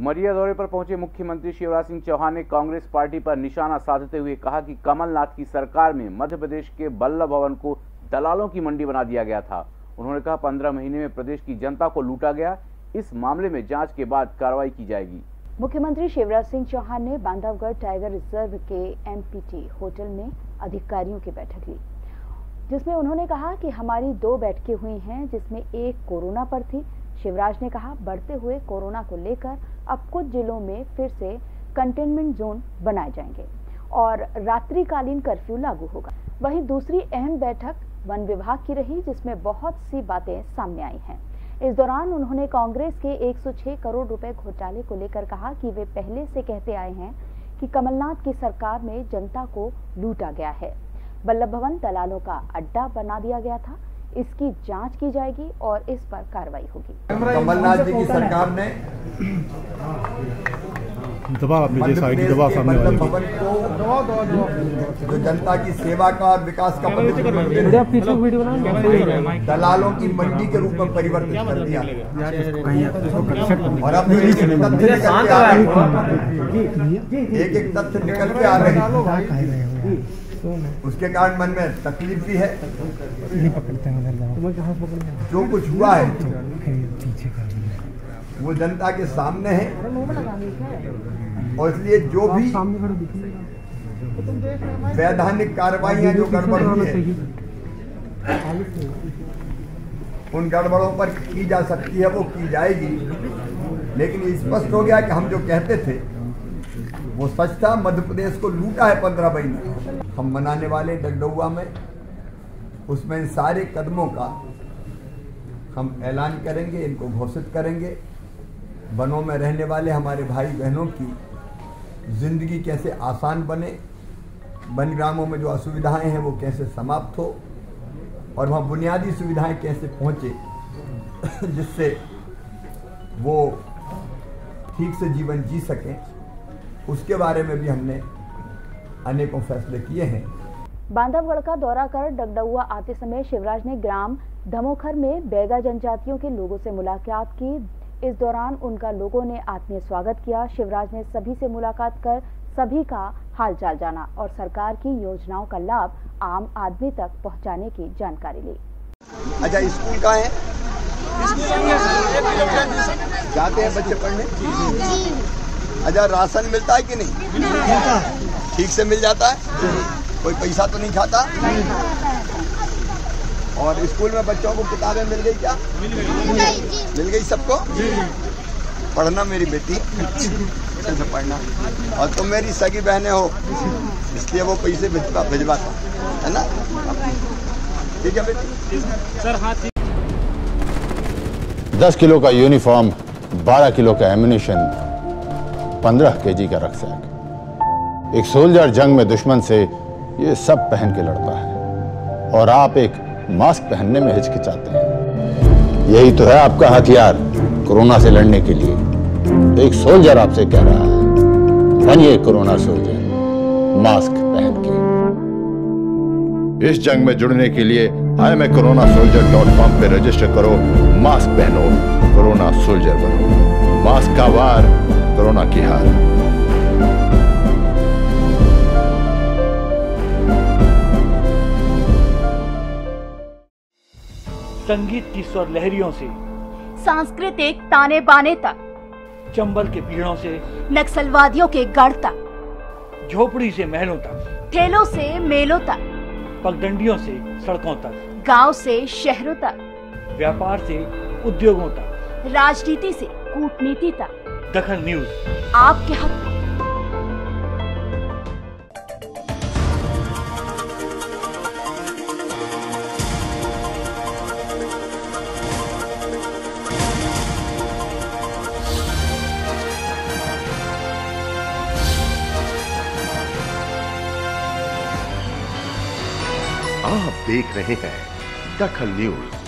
उमरिया दौरे पर पहुंचे मुख्यमंत्री शिवराज सिंह चौहान ने कांग्रेस पार्टी पर निशाना साधते हुए कहा कि कमलनाथ की सरकार में मध्य प्रदेश के बल्लभ भवन को दलालों की मंडी बना दिया गया था। उन्होंने कहा 15 महीने में प्रदेश की जनता को लूटा गया, इस मामले में जांच के बाद कार्रवाई की जाएगी। मुख्यमंत्री शिवराज सिंह चौहान ने बांधवगढ़ टाइगर रिजर्व के एमपीटी होटल में अधिकारियों की बैठक ली, जिसमें उन्होंने कहा कि हमारी 2 बैठकें हुई हैं, जिसमें एक कोरोना पर थी। शिवराज ने कहा बढ़ते हुए कोरोना को लेकर अब कुछ जिलों में फिर से कंटेनमेंट जोन बनाए जाएंगे और रात्रिकालीन कर्फ्यू लागू होगा। वहीं दूसरी अहम बैठक वन विभाग की रही, जिसमें बहुत सी बातें सामने आई हैं। इस दौरान उन्होंने कांग्रेस के 106 करोड़ रुपए घोटाले को लेकर कहा कि वे पहले से कहते आए हैं कि कमलनाथ की सरकार में जनता को लूटा गया है। बल्लभ भवन दलालों का अड्डा बना दिया गया था, इसकी जांच की जाएगी और इस पर कार्रवाई होगी। कमलनाथ जी की सरकार ने बल्लभ भवन को जो जनता की सेवा का और विकास का दलालों की मंडी के रूप में परिवर्तित कर दिया और अब एक तथ्य निकल के आ रहे हैं, उसके कारण मन में तकलीफ भी है। जो कुछ हुआ है वो जनता के सामने है और इसलिए जो भी वैधानिक कार्रवाइयां जो गड़बड़ हुई है उन गड़बड़ों पर की जा सकती है वो की जाएगी, लेकिन ये स्पष्ट हो गया कि हम जो कहते थे वो सच था। मध्य प्रदेश को लूटा है 15 महीने। हम मनाने वाले डगडुआ में उसमें इन सारे कदमों का हम ऐलान करेंगे, इनको घोषित करेंगे। वनों में रहने वाले हमारे भाई बहनों की जिंदगी कैसे आसान बने, वन ग्रामों में जो असुविधाएं हैं वो कैसे समाप्त हो और वहाँ बुनियादी सुविधाएं कैसे पहुँचे जिससे वो ठीक से जीवन जी सकें, उसके बारे में भी हमने अनेकों फैसले किए हैं। बांधवगढ़ का दौरा कर डगडुआ आते समय शिवराज ने ग्राम धमोखर में बैगा जनजातियों के लोगों से मुलाकात की। इस दौरान उनका लोगों ने आत्मीय स्वागत किया। शिवराज ने सभी से मुलाकात कर सभी का हालचाल जाना और सरकार की योजनाओं का लाभ आम आदमी तक पहुंचाने की जानकारी ली। अच्छा, स्कूल कहाँ है? जाते हैं बच्चे पढ़ने? अच्छा, राशन मिलता है कि नहीं? ठीक से मिल जाता है? कोई पैसा तो नहीं खाता? और स्कूल में बच्चों को किताबें मिल गई क्या? मिल गई सबको? पढ़ना मेरी बेटी, अच्छे से पढ़ना। और तुम मेरी सगी बहनें हो, इसलिए वो पैसे भिजवाता है ना? ठीक है बेटी। सर हाथ 10 किलो का यूनिफॉर्म, 12 किलो का एम्युनिशन, 15 केजी का रक्सैक। एक सोल्जर जंग में दुश्मन से ये सब पहन के लड़ता है और आप एक मास्क पहनने में हिचकिचाते हैं। यही तो है आपका हथियार कोरोना से लड़ने के लिए। एक सोल्जर आपसे कह रहा है, बनिए कोरोना सोल्जर, मास्क पहन के। इस जंग में जुड़ने के लिए IamACoronaSoldier.com पे रजिस्टर करो। मास्क पहनो, कोरोना सोल्जर बनो। मास्क का वार, कोरोना की हार। संगीत की स्वर लहरियों से सांस्कृतिक ताने बाने तक, चंबल के पीड़ों से नक्सलवादियों के गढ़ तक, झोपड़ी से महलों तक, ठेलों से मेलों तक, पगडंडियों से सड़कों तक, गांव से शहरों तक, व्यापार से उद्योगों तक, राजनीति से कूटनीति तक, दखल न्यूज आपके हक में। आप देख रहे हैं दखल न्यूज।